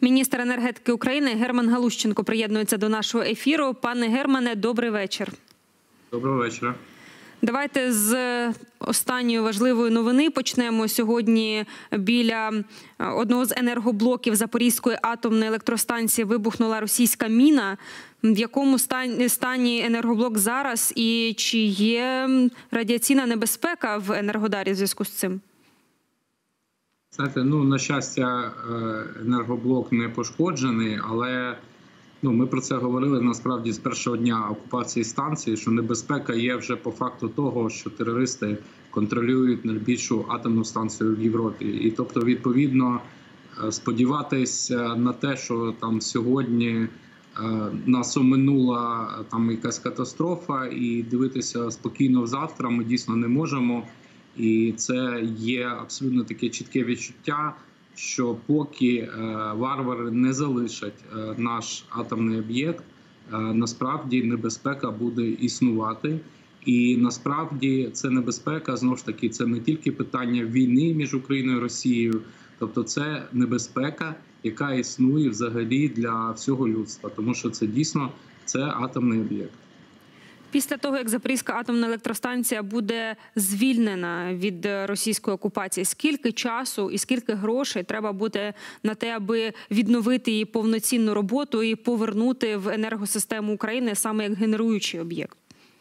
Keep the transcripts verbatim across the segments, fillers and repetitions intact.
Міністр енергетики України Герман Галущенко приєднується до нашого ефіру. Пане Германе, добрий вечір. Доброго вечора. Давайте з останньої важливої новини почнемо. Сьогодні біля одного з енергоблоків Запорізької атомної електростанції вибухнула російська міна. В якому стані енергоблок зараз і чи є радіаційна небезпека в Енергодарі в зв'язку з цим? Знаєте, ну, на щастя, енергоблок не пошкоджений, але ну, ми про це говорили насправді з першого дня окупації станції, що небезпека є вже по факту того, що терористи контролюють найбільшу атомну станцію в Європі. І тобто, відповідно, сподіватися на те, що там сьогодні нас оминула там якась катастрофа, і дивитися спокійно завтра ми дійсно не можемо. І це є абсолютно таке чітке відчуття, що поки варвари не залишать наш атомний об'єкт, насправді небезпека буде існувати. І насправді це небезпека, знову ж таки, це не тільки питання війни між Україною і Росією, тобто це небезпека, яка існує взагалі для всього людства, тому що це дійсно це атомний об'єкт. Після того, як Запорізька атомна електростанція буде звільнена від російської окупації, скільки часу і скільки грошей треба буде на те, аби відновити її повноцінну роботу і повернути в енергосистему України саме як генеруючий об'єкт?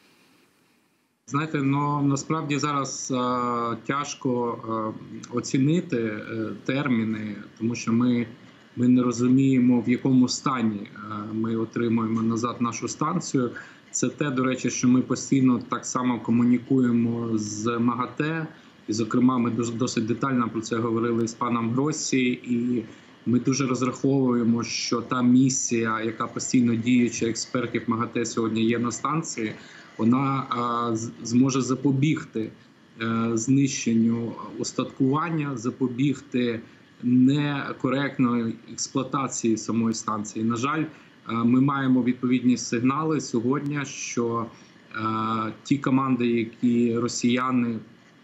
Знаєте, ну, насправді зараз а, тяжко а, оцінити а, терміни, тому що ми, ми не розуміємо, в якому стані а, ми отримуємо назад нашу станцію. Це те, до речі, що ми постійно так само комунікуємо з МАГАТЕ. І, зокрема, ми досить детально про це говорили з паном Гроссі. І ми дуже розраховуємо, що та місія, яка постійно діюча експертів МАГАТЕ сьогодні є на станції, вона а, зможе запобігти а, знищенню устаткування, запобігти некоректної експлуатації самої станції. На жаль, ми маємо відповідні сигнали сьогодні, що е, ті команди, які росіяни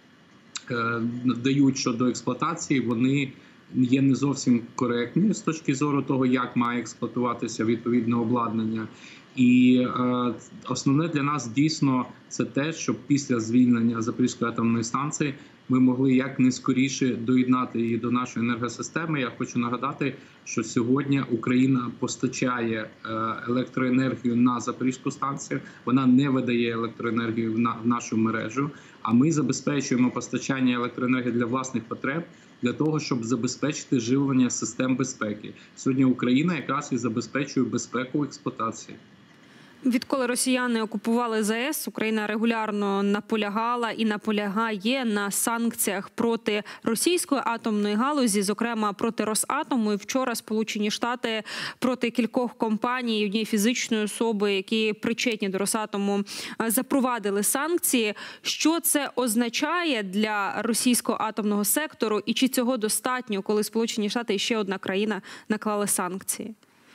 е, дають щодо експлуатації, вони є не зовсім коректні з точки зору того, як має експлуатуватися відповідне обладнання. І е, основне для нас дійсно це те, щоб після звільнення Запорізької атомної станції ми могли якнайскоріше доєднати її до нашої енергосистеми. Я хочу нагадати, що сьогодні Україна постачає електроенергію на Запорізьку станцію, вона не видає електроенергію в нашу мережу, а ми забезпечуємо постачання електроенергії для власних потреб, для того, щоб забезпечити живлення систем безпеки. Сьогодні Україна якраз і забезпечує безпеку експлуатації. Відколи росіяни окупували ЗАЕС, Україна регулярно наполягала і наполягає на санкціях проти російської атомної галузі, зокрема проти Росатому. І вчора Сполучені Штати проти кількох компаній і однієї фізичної особи, які причетні до Росатому, запровадили санкції. Що це означає для російського атомного сектору і чи цього достатньо, коли Сполучені Штати і ще одна країна наклали санкції?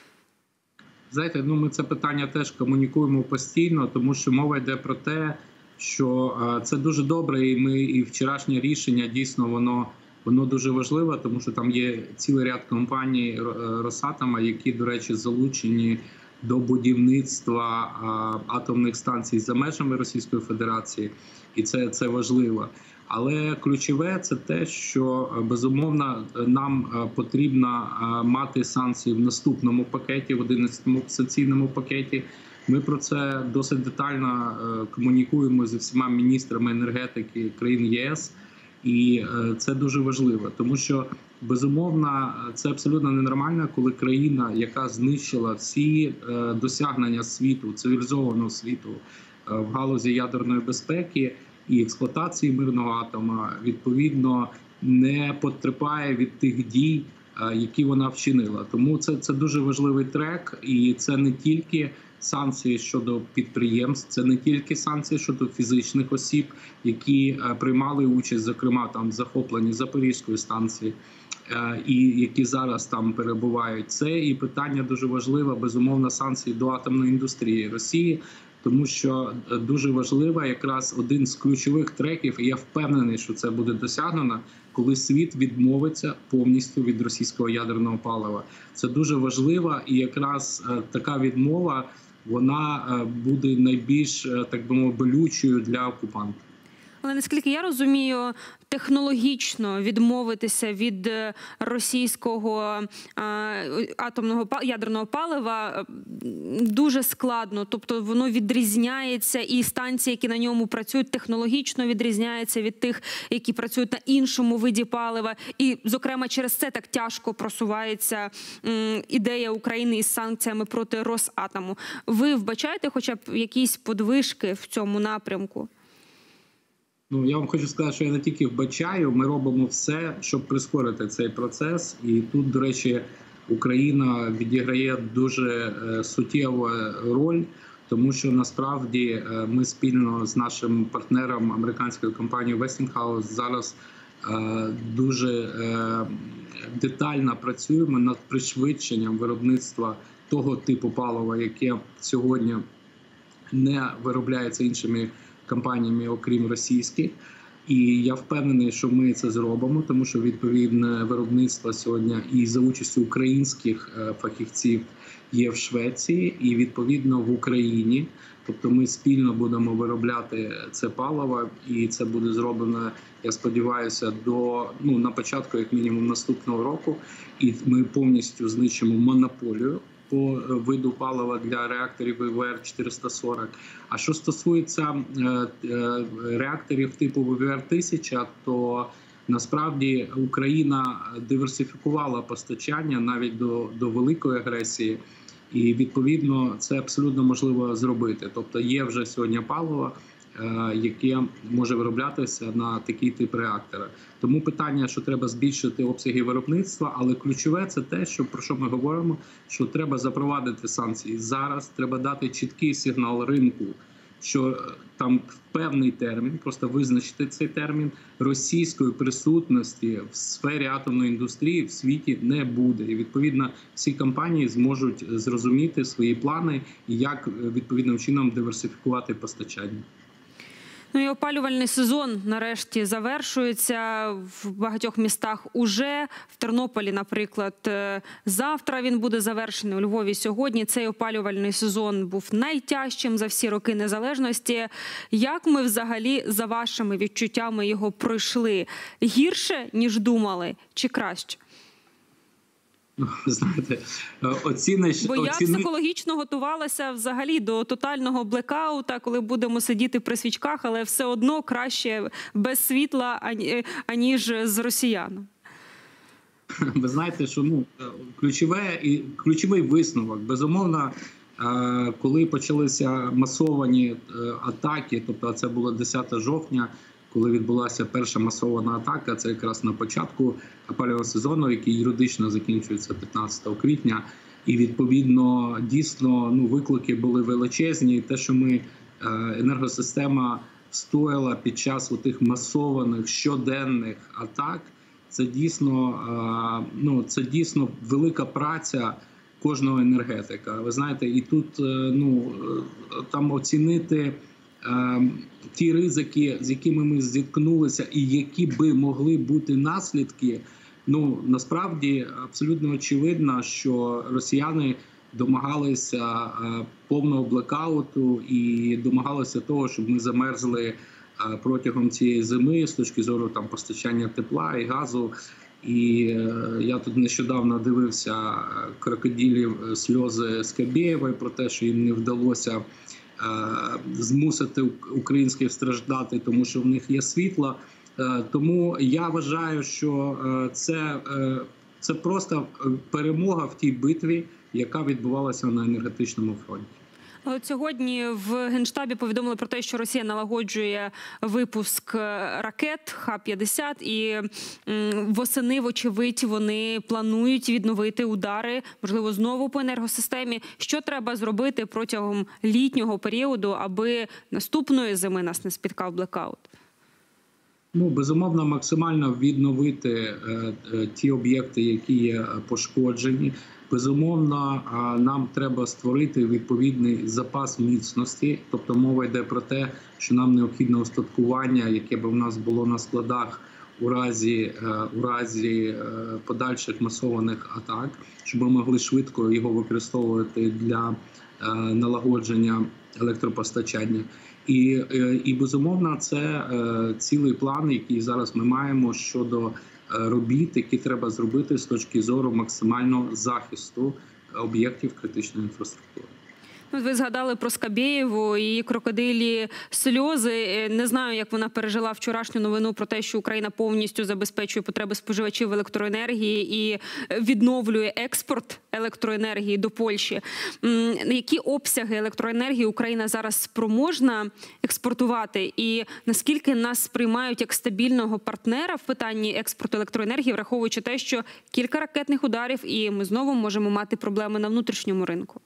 Знаєте, ну ми це питання теж комунікуємо постійно, тому що мова йде про те, що це дуже добре, і ми і вчорашнє рішення дійсно воно воно дуже важливе, тому що там є цілий ряд компаній Росатома, які, до речі, залучені до будівництва атомних станцій за межами Російської Федерації, і це, це важливо. Але ключове – це те, що, безумовно, нам потрібно мати санкції в наступному пакеті, в одинадцятому санкційному пакеті. Ми про це досить детально комунікуємо зі всіма міністрами енергетики країн ЄС. І це дуже важливо, тому що, безумовно, це абсолютно ненормально, коли країна, яка знищила всі досягнення світу, цивілізованого світу в галузі ядерної безпеки і експлуатації мирного атома, відповідно, не потерпає від тих дій, які вона вчинила. Тому це, це дуже важливий трек, і це не тільки санкції щодо підприємств, це не тільки санкції щодо фізичних осіб, які приймали участь, зокрема, там в захопленні Запорізької станції, і які зараз там перебувають. Це і питання дуже важливе, безумовно, санкції до атомної індустрії Росії. тому що дуже важливо якраз один з ключових треків, і я впевнений, що це буде досягнено, коли світ відмовиться повністю від російського ядерного палива. Це дуже важливо, і якраз така відмова, вона буде найбільш, так би мовити, болючою для окупанта. Але, наскільки я розумію, технологічно відмовитися від російського атомного ядерного палива дуже складно. Тобто воно відрізняється, і станції, які на ньому працюють, технологічно відрізняються від тих, які працюють на іншому виді палива. І, зокрема, через це так тяжко просувається ідея України із санкціями проти Росатому. Ви вбачаєте хоча б якісь подвижки в цьому напрямку? Ну, я вам хочу сказати, що я не тільки вбачаю, ми робимо все, щоб прискорити цей процес. І тут, до речі, Україна відіграє дуже суттєву роль, тому що насправді ми спільно з нашим партнером, американською компанією Westinghouse, зараз дуже детально працюємо над пришвидшенням виробництва того типу палива, яке сьогодні не виробляється іншими компаніями, окрім російських. І я впевнений, що ми це зробимо, тому що відповідне виробництво сьогодні і за участю українських фахівців є в Швеції і відповідно в Україні. Тобто ми спільно будемо виробляти це паливо, і це буде зроблено, я сподіваюся, до ну на початку, як мінімум, наступного року. І ми повністю знищимо монополію по виду палива для реакторів І В Р чотириста сорок. А що стосується реакторів типу В В Р тисяча, то насправді Україна диверсифікувала постачання навіть до, до великої агресії, і відповідно це абсолютно можливо зробити. Тобто є вже сьогодні паливо, яке може вироблятися на такий тип реактора. Тому питання, що треба збільшити обсяги виробництва, але ключове – це те, що, про що ми говоримо, що треба запровадити санкції. Зараз треба дати чіткий сигнал ринку, що там в певний термін, просто визначити цей термін, російської присутності в сфері атомної індустрії в світі не буде. І, відповідно, всі компанії зможуть зрозуміти свої плани і як відповідним чином диверсифікувати постачання. Ну і опалювальний сезон нарешті завершується в багатьох містах уже. В Тернополі, наприклад, завтра він буде завершений, у Львові сьогодні. Цей опалювальний сезон був найтяжчим за всі роки незалежності. Як ми взагалі, за вашими відчуттями, його пройшли? Гірше, ніж думали, чи краще? Знаєте, оціниш... Бо я оціни... психологічно готувалася взагалі до тотального блекаута, коли будемо сидіти при свічках, але все одно краще без світла, аніж з росіян. Ви знаєте, що ну, ключове, і ключовий висновок, безумовно, коли почалися масовані атаки, тобто це було десяте жовтня, коли відбулася перша масована атака, це якраз на початку опалювального сезону, який юридично закінчується п'ятнадцятого квітня. І, відповідно, дійсно, ну, виклики були величезні. І те, що ми, енергосистема стояла під час тих масованих щоденних атак, це дійсно, ну, це дійсно велика праця кожного енергетика. Ви знаєте, і тут, ну, там оцінити ті ризики, з якими ми зіткнулися, і які би могли бути наслідки, ну, насправді абсолютно очевидно, що росіяни домагалися повного блекауту і домагалися того, щоб ми замерзли протягом цієї зими з точки зору там постачання тепла і газу. І я тут нещодавно дивився крокодилів сльози Скабєєвої про те, що їм не вдалося змусити українських страждати, тому що в них є світло. Тому я вважаю, що це, це просто перемога в тій битві, яка відбувалася на енергетичному фронті. От сьогодні в Генштабі повідомили про те, що Росія налагоджує випуск ракет Х п'ятдесят, і восени, вочевидь, вони планують відновити удари, можливо, знову по енергосистемі. Що треба зробити протягом літнього періоду, аби наступної зими нас не спіткав блекаут? Ну, безумовно, максимально відновити е, е, ті об'єкти, які є пошкоджені. Безумовно, е, нам треба створити відповідний запас міцності. Тобто мова йде про те, що нам необхідне устаткування, яке б у нас було на складах у разі, е, у разі е, подальших масованих атак, щоб ми могли швидко його використовувати для е, налагодження електропостачання. І, і безумовно, це е, цілий план, який зараз ми маємо щодо робіт, які треба зробити з точки зору максимального захисту об'єктів критичної інфраструктури. Ви згадали про Скабєєву і крокодилі сльози. Не знаю, як вона пережила вчорашню новину про те, що Україна повністю забезпечує потреби споживачів електроенергії і відновлює експорт електроенергії до Польщі. Які обсяги електроенергії Україна зараз спроможна експортувати? І наскільки нас сприймають як стабільного партнера в питанні експорту електроенергії, враховуючи те, що кілька ракетних ударів і ми знову можемо мати проблеми на внутрішньому ринку?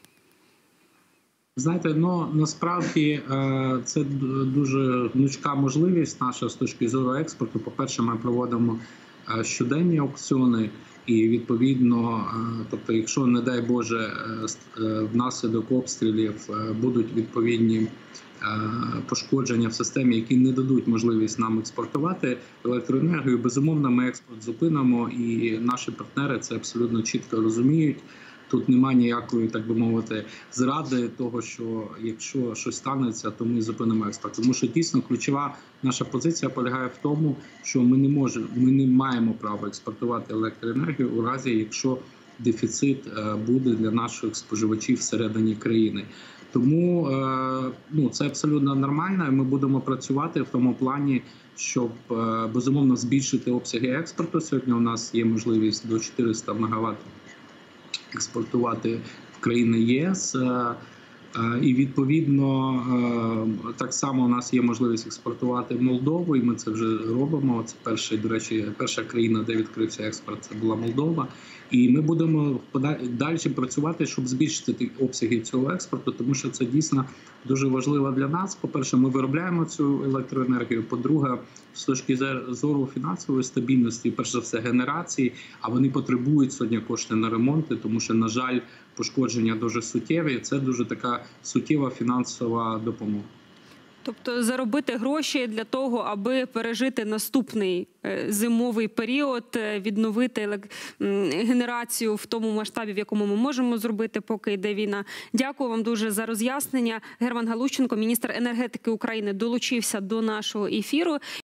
Знаєте, ну насправді це дуже гнучка можливість наша з точки зору експорту. По-перше, ми проводимо щоденні аукціони і відповідно, тобто, якщо, не дай Боже, внаслідок обстрілів будуть відповідні пошкодження в системі, які не дадуть можливість нам експортувати електроенергію, безумовно, ми експорт зупинимо, і наші партнери це абсолютно чітко розуміють. Тут немає ніякої, так би мовити, зради того, що якщо щось станеться, то ми зупинимо експорт. Тому що дійсно ключова наша позиція полягає в тому, що ми не можемо, ми не маємо права експортувати електроенергію у разі, якщо дефіцит буде для наших споживачів всередині країни. Тому ну, це абсолютно нормально, і ми будемо працювати в тому плані, щоб безумовно збільшити обсяги експорту. Сьогодні у нас є можливість до чотириста мегаватт експортувати в країни ЄС. І відповідно так само у нас є можливість експортувати в Молдову, і ми це вже робимо. Це перша, до речі, перша країна, де відкрився експорт, це була Молдова. І ми будемо далі працювати, щоб збільшити обсяги цього експорту, тому що це дійсно дуже важливо для нас. По-перше, ми виробляємо цю електроенергію. По-друге, з точки зору фінансової стабільності, перш за все, генерації, а вони потребують сьогодні кошти на ремонти, тому що, на жаль, пошкодження дуже суттєві. Це дуже така суттєва фінансова допомога. Тобто заробити гроші для того, аби пережити наступний зимовий період, відновити генерацію в тому масштабі, в якому ми можемо зробити, поки йде війна. Дякую вам дуже за роз'яснення. Герман Галущенко, міністр енергетики України, долучився до нашого ефіру.